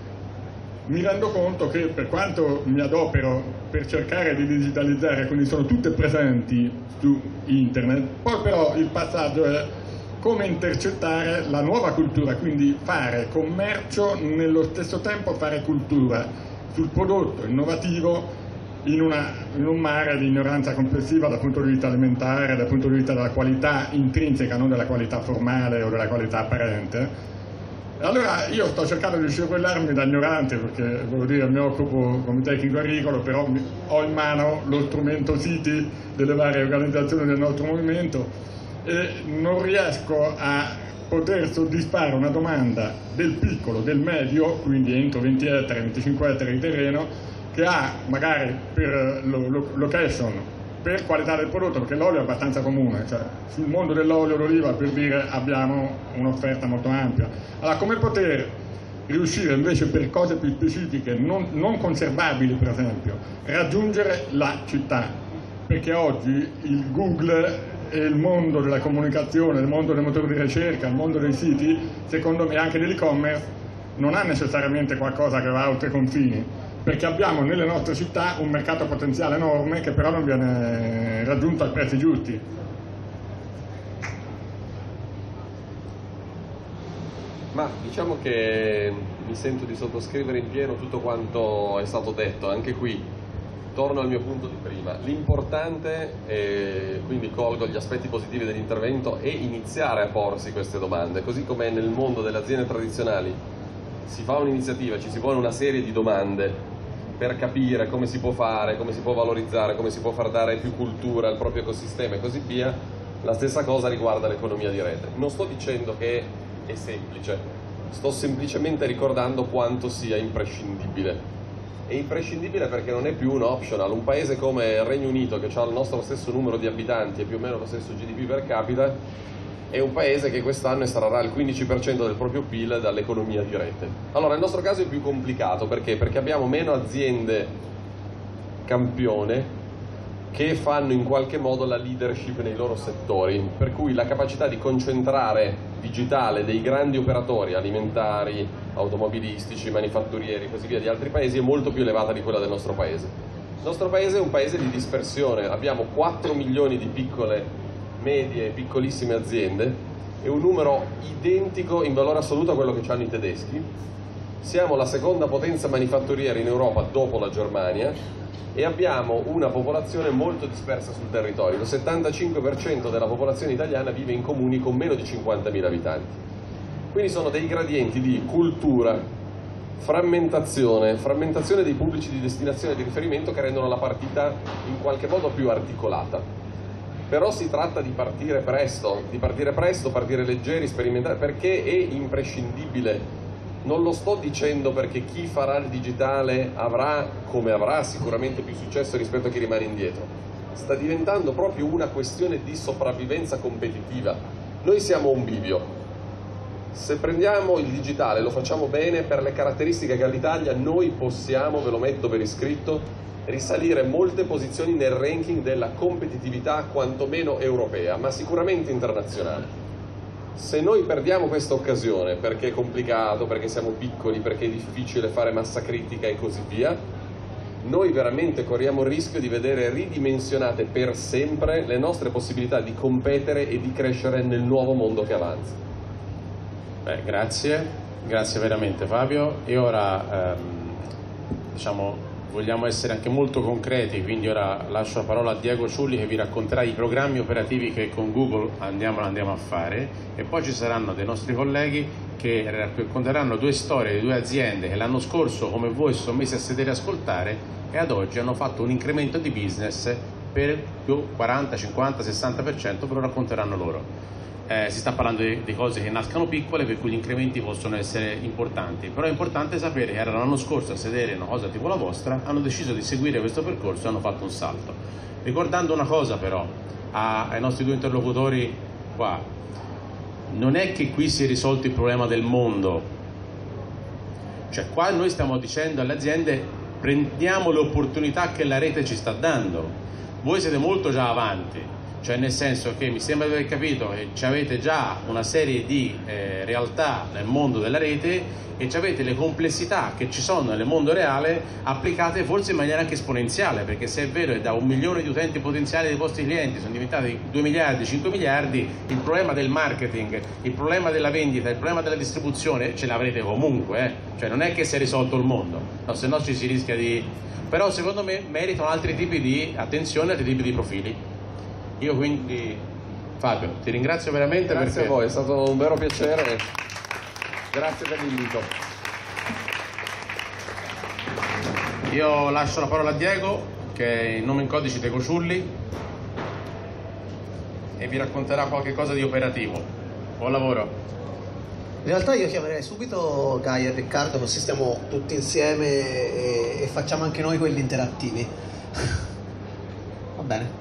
mi rendo conto che per quanto mi adopero per cercare di digitalizzare, quindi sono tutte presenti su internet, poi però il passaggio è come intercettare la nuova cultura, quindi fare commercio, nello stesso tempo fare cultura sul prodotto innovativo, In, una, in un mare di ignoranza complessiva dal punto di vista alimentare, dal punto di vista della qualità intrinseca, non della qualità formale o della qualità apparente. Allora io sto cercando di cervellarmi da ignorante, perché voglio dire, mi occupo come tecnico agricolo, però ho in mano lo strumento siti delle varie organizzazioni del nostro movimento e non riesco a poter soddisfare una domanda del piccolo, del medio, quindi entro venti ettari, venticinque ettari di terreno, che ha magari per lo, lo, location, per qualità del prodotto, perché l'olio è abbastanza comune, cioè sul mondo dell'olio d'oliva, per dire, abbiamo un'offerta molto ampia. Allora, come poter riuscire invece per cose più specifiche, non, non conservabili per esempio, raggiungere la città? Perché oggi il Google e il mondo della comunicazione, il mondo dei motori di ricerca, il mondo dei siti, secondo me anche dell'e-commerce, non ha necessariamente qualcosa che va oltre i confini, perché abbiamo nelle nostre città un mercato potenziale enorme che però non viene raggiunto ai prezzi giusti. Ma diciamo che mi sento di sottoscrivere in pieno tutto quanto è stato detto. Anche qui torno al mio punto di prima: l'importante, e quindi colgo gli aspetti positivi dell'intervento, è iniziare a porsi queste domande, così come nel mondo delle aziende tradizionali si fa un'iniziativa, ci si pone una serie di domande per capire come si può fare, come si può valorizzare, come si può far dare più cultura al proprio ecosistema e così via. La stessa cosa riguarda l'economia di rete. Non sto dicendo che è semplice, sto semplicemente ricordando quanto sia imprescindibile. È imprescindibile perché non è più un optional. Un paese come il Regno Unito, che ha il nostro stesso numero di abitanti e più o meno lo stesso G D P per capita, è un paese che quest'anno estrarrà il quindici per cento del proprio P I L dall'economia di rete. Allora, nel nostro caso è più complicato, perché? Perché abbiamo meno aziende campione che fanno in qualche modo la leadership nei loro settori, per cui la capacità di concentrare digitale dei grandi operatori alimentari, automobilistici, manifatturieri e così via di altri paesi è molto più elevata di quella del nostro paese. Il nostro paese è un paese di dispersione, abbiamo quattro milioni di piccole, medie e piccolissime aziende e un numero identico in valore assoluto a quello che hanno i tedeschi. Siamo la seconda potenza manifatturiera in Europa dopo la Germania e abbiamo una popolazione molto dispersa sul territorio. Il settantacinque per cento della popolazione italiana vive in comuni con meno di cinquantamila abitanti. Quindi sono dei gradienti di cultura, frammentazione, frammentazione dei pubblici di destinazione e di riferimento che rendono la partita in qualche modo più articolata. Però si tratta di partire presto, di partire presto, partire leggeri, sperimentare, perché è imprescindibile. Non lo sto dicendo perché chi farà il digitale avrà, come avrà, sicuramente più successo rispetto a chi rimane indietro. Sta diventando proprio una questione di sopravvivenza competitiva. Noi siamo un bivio. Se prendiamo il digitale e lo facciamo bene, per le caratteristiche che ha l'Italia, noi possiamo, ve lo metto per iscritto, risalire molte posizioni nel ranking della competitività quantomeno europea, ma sicuramente internazionale. Se noi perdiamo questa occasione perché è complicato, perché siamo piccoli, perché è difficile fare massa critica e così via, noi veramente corriamo il rischio di vedere ridimensionate per sempre le nostre possibilità di competere e di crescere nel nuovo mondo che avanza. Beh, grazie, grazie veramente Fabio. E ora ehm, diciamo vogliamo essere anche molto concreti, quindi ora lascio la parola a Diego Ciulli che vi racconterà i programmi operativi che con Google andiamo, andiamo a fare, e poi ci saranno dei nostri colleghi che racconteranno due storie di due aziende che l'anno scorso come voi si sono messi a sedere a ascoltare e ad oggi hanno fatto un incremento di business per più quaranta, cinquanta, sessanta per cento, ve lo racconteranno loro. Eh, si sta parlando di, di cose che nascano piccole, per cui gli incrementi possono essere importanti, però è importante sapere che era l'anno scorso a sedere una cosa tipo la vostra, hanno deciso di seguire questo percorso e hanno fatto un salto. Ricordando una cosa però a, ai nostri due interlocutori qua, non è che qui si è risolto il problema del mondo, cioè qua noi stiamo dicendo alle aziende prendiamo le opportunità che la rete ci sta dando. Voi siete molto già avanti, cioè nel senso che mi sembra di aver capito che avete già una serie di eh, realtà nel mondo della rete e avete le complessità che ci sono nel mondo reale applicate forse in maniera anche esponenziale, perché se è vero che da un milione di utenti potenziali dei vostri clienti sono diventati due miliardi, cinque miliardi, il problema del marketing, il problema della vendita, il problema della distribuzione ce l'avrete comunque, eh? Cioè non è che si è risolto il mondo, no, se no ci si rischia di... però secondo me meritano altri tipi di attenzione, altri tipi di profili. Io quindi, Fabio, ti ringrazio veramente. Grazie perché... a voi, è stato un vero piacere. Grazie per l'invito. Io lascio la parola a Diego, che è il nome in codice Diego Ciulli, e vi racconterà qualche cosa di operativo. Buon lavoro. In realtà io chiamerei subito Gaia e Riccardo, così stiamo tutti insieme e, e facciamo anche noi quelli interattivi. Va bene.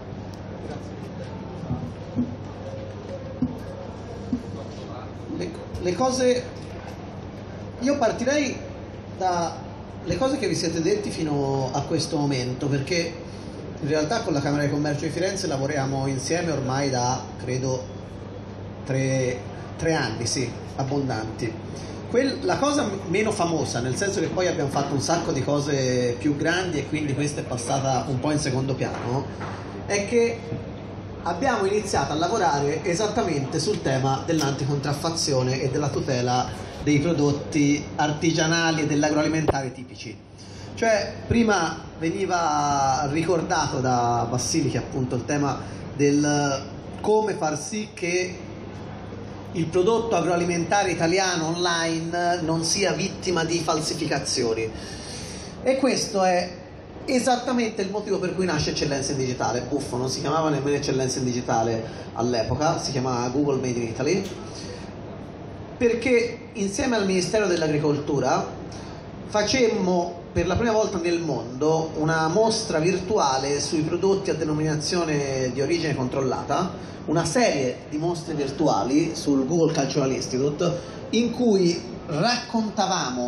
Le cose, io partirei dalle cose che vi siete detti fino a questo momento, perché in realtà con la Camera di Commercio di Firenze lavoriamo insieme ormai da credo tre, tre anni, sì, abbondanti. Quel, la cosa meno famosa, nel senso che poi abbiamo fatto un sacco di cose più grandi e quindi questa è passata un po' in secondo piano, è che abbiamo iniziato a lavorare esattamente sul tema dell'anticontraffazione e della tutela dei prodotti artigianali e dell'agroalimentare tipici. Cioè, prima veniva ricordato da Bassili che appunto il tema del come far sì che il prodotto agroalimentare italiano online non sia vittima di falsificazioni, e questo è esattamente il motivo per cui nasce Eccellenza in Digitale. Buffo, non si chiamava nemmeno Eccellenza in Digitale all'epoca, si chiamava Google Made in Italy, perché insieme al Ministero dell'Agricoltura facemmo per la prima volta nel mondo una mostra virtuale sui prodotti a denominazione di origine controllata, una serie di mostre virtuali sul Google Cultural Institute in cui raccontavamo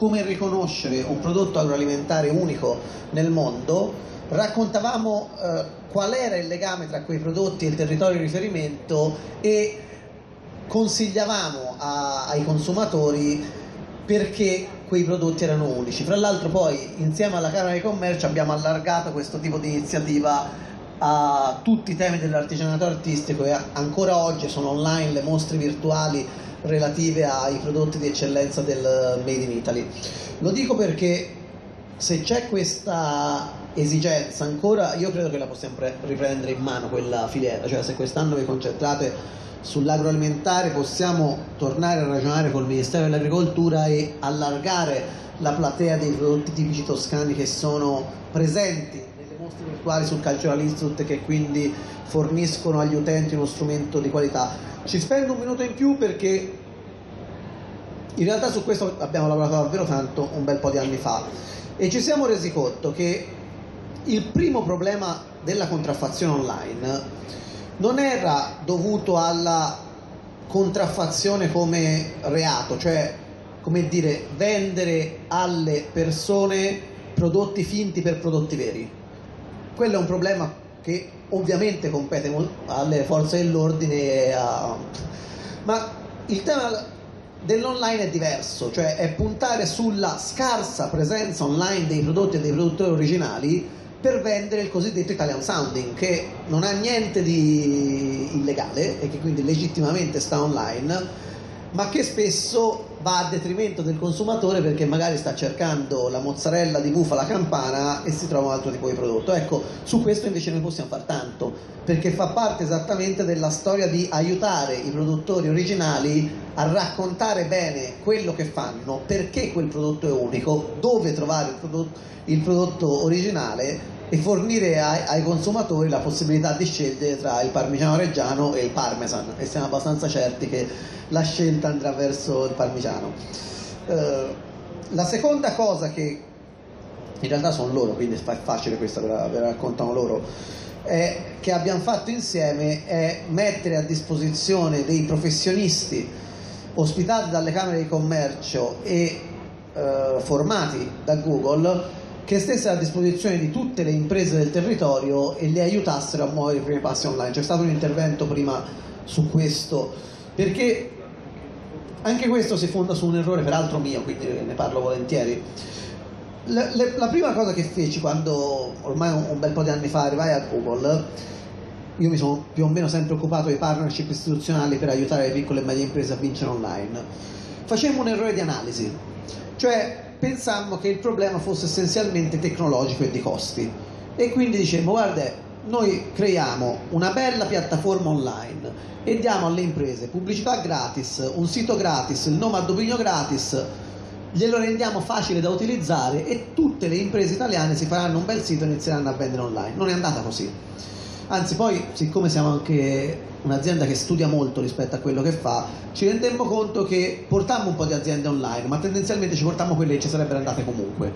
come riconoscere un prodotto agroalimentare unico nel mondo, raccontavamo eh, qual era il legame tra quei prodotti e il territorio di riferimento e consigliavamo a, ai consumatori perché quei prodotti erano unici. Fra l'altro poi insieme alla Camera di Commercio abbiamo allargato questo tipo di iniziativa a tutti i temi dell'artigianato artistico e ancora oggi sono online le mostre virtuali relative ai prodotti di eccellenza del Made in Italy. Lo dico perché se c'è questa esigenza ancora, io credo che la possiamo riprendere in mano quella filiera, cioè se quest'anno vi concentrate sull'agroalimentare possiamo tornare a ragionare col Ministero dell'Agricoltura e allargare la platea dei prodotti tipici toscani che sono presenti nelle mostre virtuali sul Cultural Institute, che quindi forniscono agli utenti uno strumento di qualità. Ci spendo un minuto in più perché in realtà su questo abbiamo lavorato davvero tanto un bel po' di anni fa e ci siamo resi conto che il primo problema della contraffazione online non era dovuto alla contraffazione come reato, cioè come dire vendere alle persone prodotti finti per prodotti veri. Quello è un problema che ovviamente compete alle forze dell'ordine, a... ma il tema dell'online è diverso, cioè è puntare sulla scarsa presenza online dei prodotti e dei produttori originali per vendere il cosiddetto Italian sounding, che non ha niente di illegale e che quindi legittimamente sta online, ma che spesso va a detrimento del consumatore perché magari sta cercando la mozzarella di bufala campana e si trova un altro tipo di prodotto. Ecco, su questo invece noi possiamo far tanto, perché fa parte esattamente della storia di aiutare i produttori originali a raccontare bene quello che fanno, perché quel prodotto è unico, dove trovare il prodotto, il prodotto originale e fornire ai, ai consumatori la possibilità di scegliere tra il parmigiano reggiano e il parmesan, e siamo abbastanza certi che la scelta andrà verso il parmigiano. Eh, la seconda cosa che in realtà sono loro, quindi è facile questa, ve la, ve la raccontano loro, è, che abbiamo fatto insieme è mettere a disposizione dei professionisti ospitati dalle Camere di Commercio e eh, formati da Google, che stessero a disposizione di tutte le imprese del territorio e le aiutassero a muovere i primi passi online. C'è stato un intervento prima su questo, perché anche questo si fonda su un errore peraltro mio, quindi ne parlo volentieri. Le, le, la prima cosa che feci quando, ormai un, un bel po' di anni fa, arrivai a Google, io mi sono più o meno sempre occupato di partnership istituzionali per aiutare le piccole e medie imprese a vincere online. Facemmo un errore di analisi, cioè pensammo che il problema fosse essenzialmente tecnologico e di costi, e quindi dicemmo: guarda, noi creiamo una bella piattaforma online e diamo alle imprese pubblicità gratis, un sito gratis, il nome a dominio gratis, glielo rendiamo facile da utilizzare e tutte le imprese italiane si faranno un bel sito e inizieranno a vendere online. Non è andata così, anzi poi, siccome siamo anche un'azienda che studia molto rispetto a quello che fa, ci rendemmo conto che portammo un po' di aziende online, ma tendenzialmente ci portammo quelle che ci sarebbero andate comunque.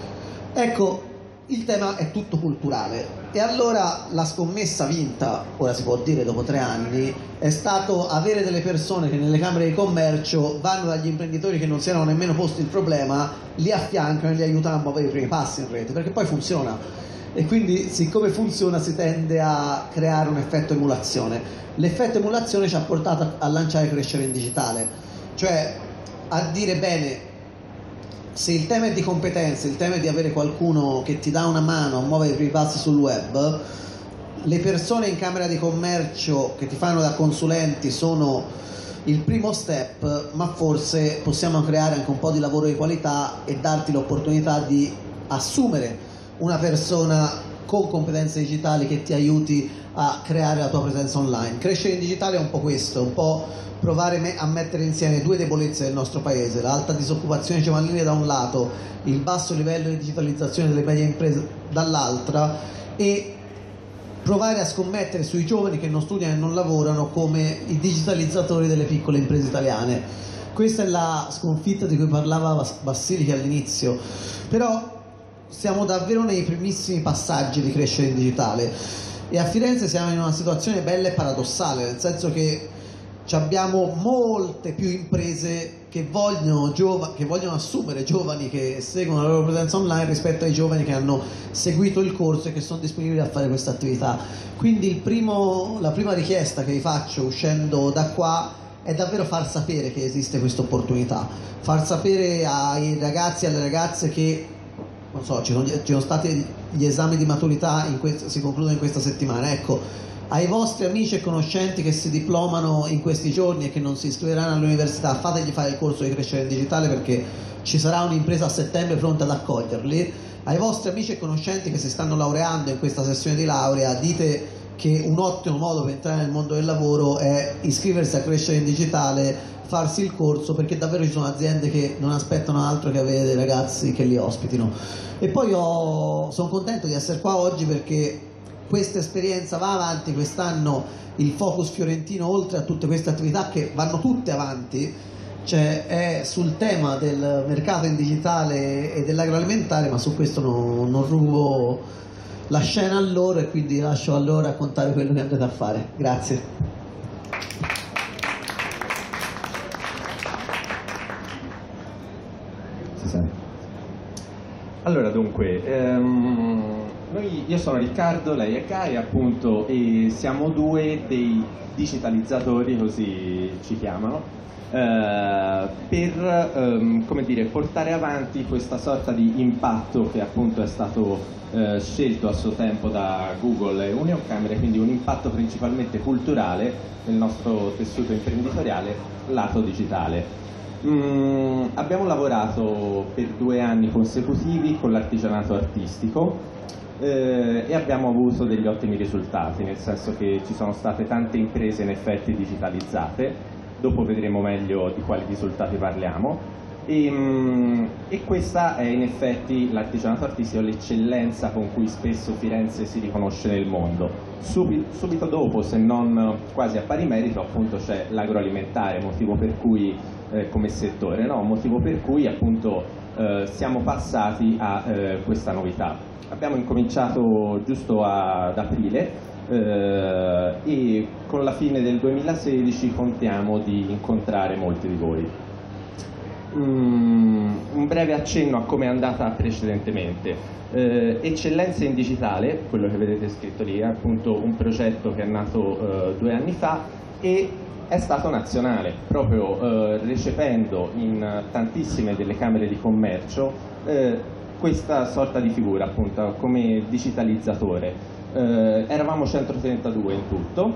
Ecco, il tema è tutto culturale, e allora la scommessa vinta, ora si può dire dopo tre anni, è stato avere delle persone che nelle Camere di Commercio vanno dagli imprenditori che non si erano nemmeno posti il problema, li affiancano e li aiutano a muovere i primi passi in rete, perché poi funziona. E quindi, siccome funziona, si tende a creare un effetto emulazione. L'effetto emulazione ci ha portato a lanciare Crescere in Digitale, cioè a dire: bene, se il tema è di competenze, il tema è di avere qualcuno che ti dà una mano a muovere i primi passi sul web, le persone in Camera di Commercio che ti fanno da consulenti sono il primo step, ma forse possiamo creare anche un po' di lavoro di qualità e darti l'opportunità di assumere una persona con competenze digitali che ti aiuti a creare la tua presenza online. Crescere in Digitale è un po' questo, un po' provare a mettere insieme due debolezze del nostro paese: l'alta disoccupazione giovanile da un lato, il basso livello di digitalizzazione delle medie imprese dall'altra, e provare a scommettere sui giovani che non studiano e non lavorano come i digitalizzatori delle piccole imprese italiane. Questa è la sconfitta di cui parlava Bassilichi all'inizio, però siamo davvero nei primissimi passaggi di Crescere in Digitale, e a Firenze siamo in una situazione bella e paradossale, nel senso che abbiamo molte più imprese che vogliono, giova- che vogliono assumere giovani che seguono la loro presenza online rispetto ai giovani che hanno seguito il corso e che sono disponibili a fare questa attività. Quindi il primo, la prima richiesta che vi faccio uscendo da qua è davvero far sapere che esiste questa opportunità, far sapere ai ragazzi e alle ragazze che, non so, ci sono, ci sono stati gli esami di maturità, in quest- si concludono in questa settimana, ecco, ai vostri amici e conoscenti che si diplomano in questi giorni e che non si iscriveranno all'università, fategli fare il corso di crescere in digitale, perché ci sarà un'impresa a settembre pronta ad accoglierli. Ai vostri amici e conoscenti che si stanno laureando in questa sessione di laurea, dite che un ottimo modo per entrare nel mondo del lavoro è iscriversi a crescere in digitale, farsi il corso, perché davvero ci sono aziende che non aspettano altro che avere dei ragazzi che li ospitino. E poi ho, sono contento di essere qua oggi perché questa esperienza va avanti. Quest'anno il Focus Fiorentino, oltre a tutte queste attività che vanno tutte avanti, cioè è sul tema del mercato in digitale e dell'agroalimentare, ma su questo non, non rubo la scena a loro e quindi lascio a loro raccontare quello che andate a fare. Grazie. Si sente? Allora, dunque, ehm, noi, io sono Riccardo, lei è Gaia, appunto, e siamo due dei digitalizzatori, così ci chiamano, eh, per ehm, come dire, portare avanti questa sorta di impatto che appunto è stato eh, scelto a suo tempo da Google e Unioncamere, quindi un impatto principalmente culturale nel nostro tessuto imprenditoriale lato digitale. Mm, abbiamo lavorato per due anni consecutivi con l'artigianato artistico eh, e abbiamo avuto degli ottimi risultati, nel senso che ci sono state tante imprese in effetti digitalizzate. Dopo vedremo meglio di quali risultati parliamo. E, mm, e questa è in effetti l'artigianato artistico, l'eccellenza con cui spesso Firenze si riconosce nel mondo. Subi, subito dopo, se non quasi a pari merito, appunto c'è l'agroalimentare, motivo per cui eh, come settore, no? motivo per cui appunto eh, siamo passati a eh, questa novità. Abbiamo incominciato giusto a, ad aprile eh, e con la fine del duemilasedici contiamo di incontrare molti di voi. Mm, un breve accenno a come è andata precedentemente. Eh, Eccellenze in digitale, quello che vedete scritto lì, è appunto un progetto che è nato eh, due anni fa e è stato nazionale, proprio eh, recependo in tantissime delle camere di commercio eh, questa sorta di figura appunto come digitalizzatore. Eh, eravamo centotrentadue in tutto.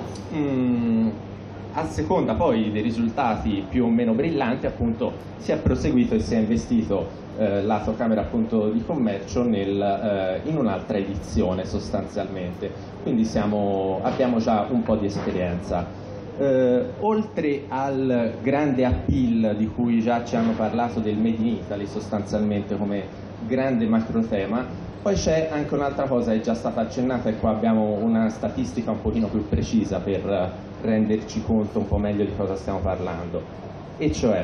Mm, a seconda poi dei risultati più o meno brillanti appunto si è proseguito e si è investito eh, lato Camera appunto di Commercio nel, eh, in un'altra edizione sostanzialmente, quindi siamo, abbiamo già un po' di esperienza. Eh, oltre al grande appeal di cui già ci hanno parlato del Made in Italy sostanzialmente come grande macro tema, poi c'è anche un'altra cosa che è già stata accennata e qua abbiamo una statistica un pochino più precisa per renderci conto un po' meglio di cosa stiamo parlando, e cioè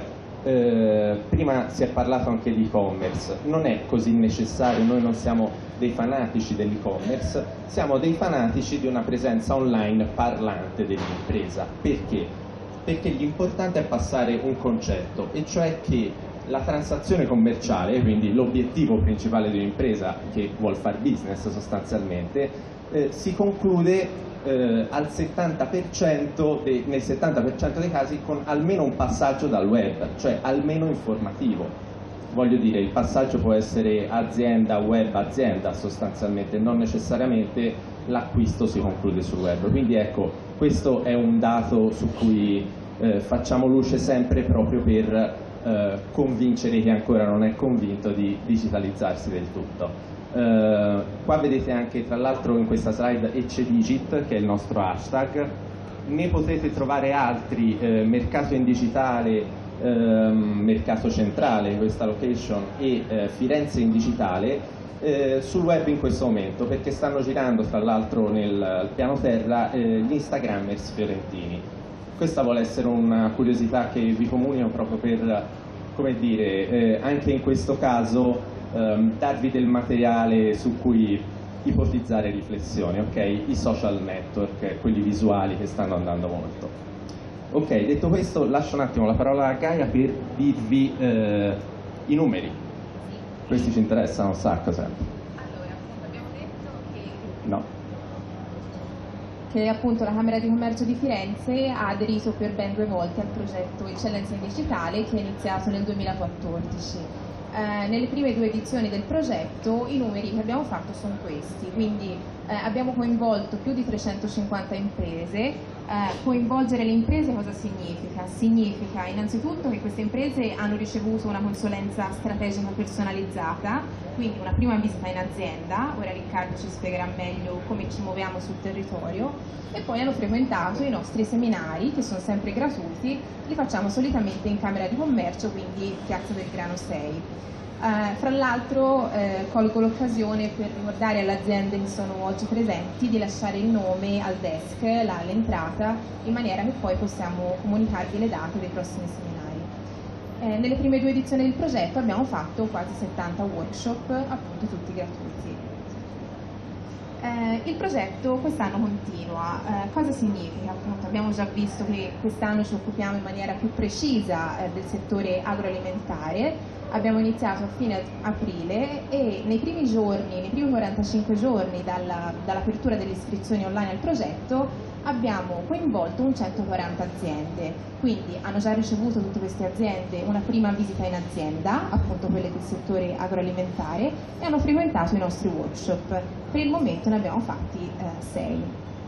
eh, prima si è parlato anche di e-commerce. Non è così necessario, noi non siamo dei fanatici dell'e-commerce, siamo dei fanatici di una presenza online parlante dell'impresa. Perché? Perché l'importante è passare un concetto, e cioè che la transazione commerciale, quindi l'obiettivo principale di un'impresa che vuol fare business sostanzialmente, eh, si conclude eh, al settanta per cento de, nel settanta per cento dei casi con almeno un passaggio dal web, cioè almeno informativo. Voglio dire, il passaggio può essere azienda, web, azienda sostanzialmente, non necessariamente l'acquisto si conclude sul web. Quindi ecco, questo è un dato su cui eh, facciamo luce sempre proprio per eh, convincere chi ancora non è convinto di digitalizzarsi del tutto. Eh, qua vedete anche tra l'altro in questa slide EcceDigit, che è il nostro hashtag. Ne potete trovare altri, eh, mercato in digitale, Ehm, mercato centrale, questa location, e eh, Firenze in digitale eh, sul web in questo momento, perché stanno girando tra l'altro nel piano terra eh, gli Instagrammers fiorentini. Questa vuole essere una curiosità che vi comunico proprio per, come dire, eh, anche in questo caso ehm, darvi del materiale su cui ipotizzare riflessioni, ok? I social network, quelli visuali che stanno andando molto. Ok, detto questo, lascio un attimo la parola a Gaia per dirvi eh, i numeri. Questi ci interessano un sacco sempre. Allora, appunto abbiamo detto che... No. che appunto la Camera di Commercio di Firenze ha aderito per ben due volte al progetto Eccellenza in Digitale, che è iniziato nel duemilaquattordici. Eh, nelle prime due edizioni del progetto i numeri che abbiamo fatto sono questi, quindi eh, abbiamo coinvolto più di trecentocinquanta imprese. Eh, coinvolgere le imprese cosa significa? Significa innanzitutto che queste imprese hanno ricevuto una consulenza strategica personalizzata, quindi una prima visita in azienda, ora Riccardo ci spiegherà meglio come ci muoviamo sul territorio, e poi hanno frequentato i nostri seminari, che sono sempre gratuiti, li facciamo solitamente in Camera di Commercio, quindi Piazza del Grano sei. Uh, fra l'altro eh, colgo l'occasione per ricordare alle aziende che sono oggi presenti di lasciare il nome al desk, là all'entrata, in maniera che poi possiamo comunicarvi le date dei prossimi seminari. Eh, nelle prime due edizioni del progetto abbiamo fatto quasi settanta workshop, appunto tutti gratuiti. Eh, il progetto quest'anno continua. Eh, cosa significa? Appunto, abbiamo già visto che quest'anno ci occupiamo in maniera più precisa eh, del settore agroalimentare. Abbiamo iniziato a fine aprile e nei primi giorni, nei primi quarantacinque giorni dalla, dall'apertura delle iscrizioni online al progetto abbiamo coinvolto un centoquaranta aziende, quindi hanno già ricevuto tutte queste aziende una prima visita in azienda, appunto quelle del settore agroalimentare, e hanno frequentato i nostri workshop. Per il momento ne abbiamo fatti eh, sei.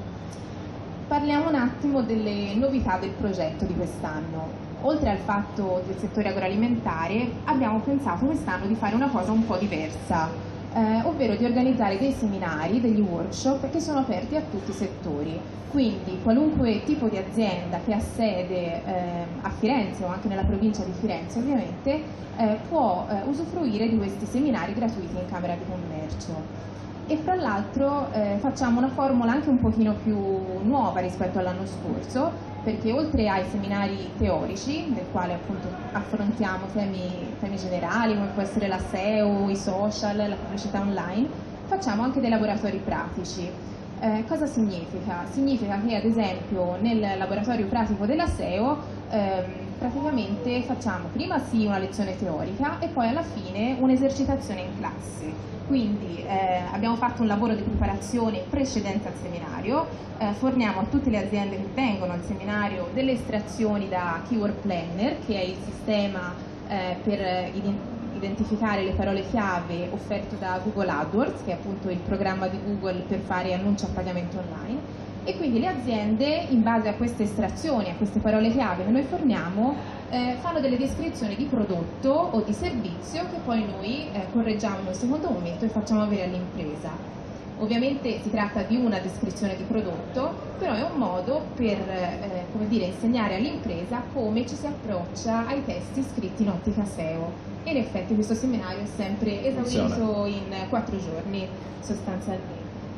Parliamo un attimo delle novità del progetto di quest'anno. Oltre al fatto del settore agroalimentare, abbiamo pensato quest'anno di fare una cosa un po' diversa, eh, ovvero di organizzare dei seminari, degli workshop che sono aperti a tutti i settori. Quindi qualunque tipo di azienda che ha sede eh, a Firenze o anche nella provincia di Firenze ovviamente eh, può eh, usufruire di questi seminari gratuiti in Camera di Commercio. E fra l'altro eh, facciamo una formula anche un pochino più nuova rispetto all'anno scorso, perché oltre ai seminari teorici, nel quale appunto affrontiamo temi, temi generali come può essere la S E O, i social, la pubblicità online, facciamo anche dei laboratori pratici. Eh, cosa significa? Significa che ad esempio nel laboratorio pratico della S E O ehm, praticamente facciamo prima sì una lezione teorica e poi alla fine un'esercitazione in classe. Quindi eh, abbiamo fatto un lavoro di preparazione precedente al seminario, eh, forniamo a tutte le aziende che vengono al seminario delle estrazioni da Keyword Planner, che è il sistema eh, per identificare le parole chiave offerto da Google AdWords, che è appunto il programma di Google per fare annunci a pagamento online. E quindi le aziende, in base a queste estrazioni, a queste parole chiave che noi forniamo, eh, fanno delle descrizioni di prodotto o di servizio che poi noi eh, correggiamo in un secondo momento e facciamo avere all'impresa. Ovviamente si tratta di una descrizione di prodotto, però è un modo per eh, come dire, insegnare all'impresa come ci si approccia ai testi scritti in ottica S E O. E in effetti questo seminario è sempre esaurito in quattro giorni sostanzialmente.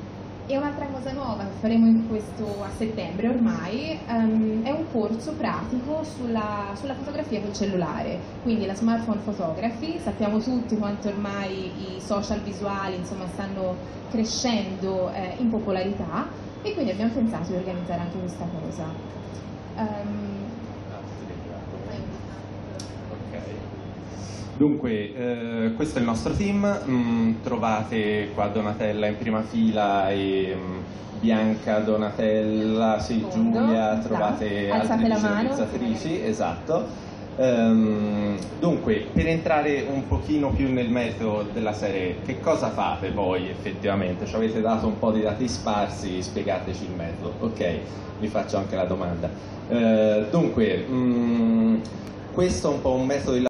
E un'altra cosa nuova che faremo in questo, a settembre ormai, um, è un corso pratico sulla, sulla fotografia col cellulare, quindi la smartphone photography. Sappiamo tutti quanto ormai i social visuali insomma, stanno crescendo eh, in popolarità, e quindi abbiamo pensato di organizzare anche questa cosa. Um, Dunque, eh, questo è il nostro team, mm, trovate qua Donatella in prima fila e mm, Bianca, Donatella, sì, Fondo, Giulia, trovate là. altre visualizzatrici, esatto. Um, dunque, per entrare un pochino più nel metodo della serie, che cosa fate voi effettivamente? Ci avete dato un po' di dati sparsi, spiegateci il metodo. Ok, vi faccio anche la domanda. Uh, dunque, mm, questo è un po' un metodo di